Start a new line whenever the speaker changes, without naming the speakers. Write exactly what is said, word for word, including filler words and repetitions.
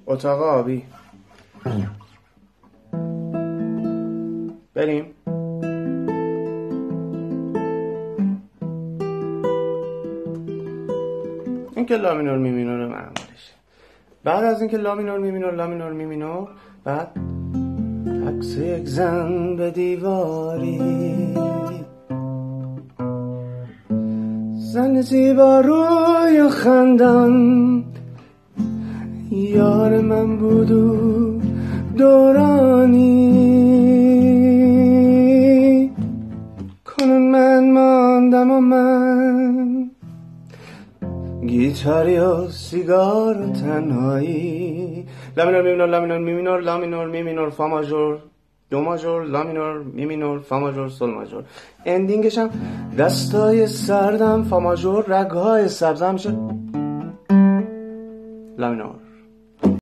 اتاق آبی. بریم. این که لا مینور می مینور معمولش. بعد از اینکه لا مینور می مینور لا مینور می مینور، بعد عکس یک زن به دیواری، زن زیبا روی خندان، یار من بود و دورانی، کنون من ماندم و من گیتاری و سیگار و تنهایی. لا مینور می مینور لا مینور می مینور لا مینور می مینور فا ماژور دو ماژور لا مینور می مینور فا ماژور سل ماژور. اندینگش هم دستای سردم فا ماژور، رگهای سبزم شد لا مینور.